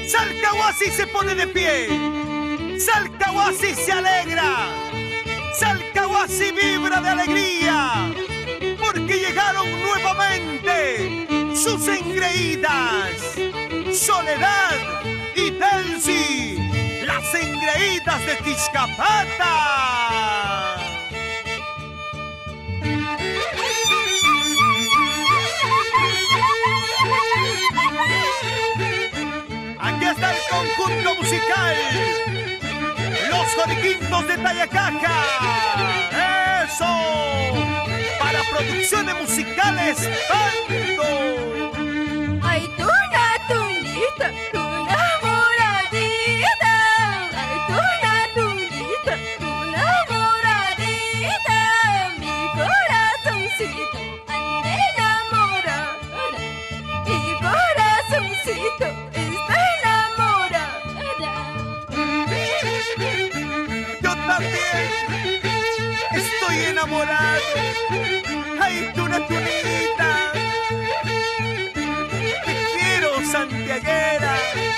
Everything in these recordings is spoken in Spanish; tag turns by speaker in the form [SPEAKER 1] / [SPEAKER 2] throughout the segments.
[SPEAKER 1] Salcahuasi se pone de pie. Salcahuasi se alegra. Salcahuasi vibra de alegría. Porque llegaron nuevamente sus engreídas. Soledad y Delcy, las engreídas de Tixcapata. Aquí está el conjunto musical, los Joriquintos de Tayacaja. ¡Eso! Para producciones musicales, tanto.
[SPEAKER 2] Ay, tuna, tunita, tuna moradita. Ay, tuna, tunita, tuna moradita. Mi corazoncito anda enamorada. Mi corazoncito está enamorada.
[SPEAKER 1] Yo también estoy enamorado. Ay, tuna, tunita. Santiaguera,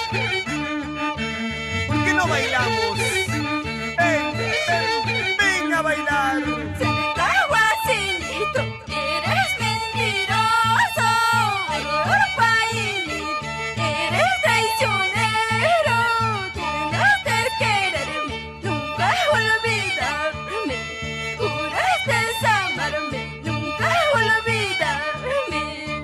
[SPEAKER 1] ¿por qué no bailamos? Ven, ven a bailar.
[SPEAKER 2] Salcahuasinito, eres mentiroso. Ay, painito, eres traicionero. Juraste quererme, nunca olvidarme. Juraste amarme, nunca olvidarme.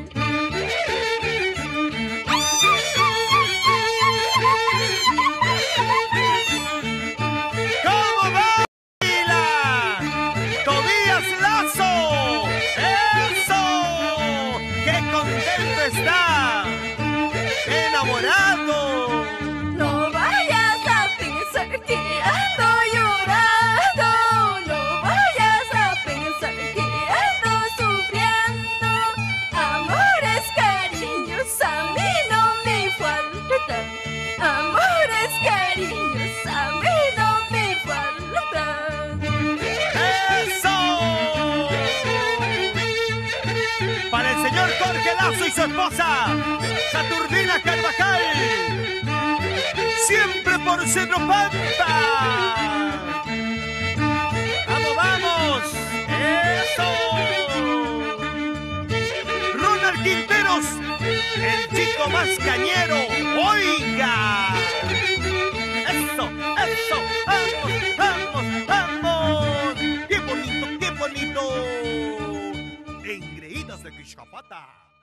[SPEAKER 1] Está enamorado.
[SPEAKER 2] No vayas a pensar que ando llorando. No vayas a pensar que ando sufriendo. Amores, cariños, a mí no me faltan. Amores, cariños, a mí no me faltan.
[SPEAKER 1] ¡Eso! Para el señor Jorge Lazo y su esposa, Saturnina Carvajal, siempre por Cerro Pampa. ¡Vamos, vamos! ¡Eso! Ronald Quinteros, el chico más cañero, ¡oiga! ¡Eso, eso! ¡Vamos, vamos, vamos! ¡Qué bonito, qué bonito! Engreídas de Tixcapata.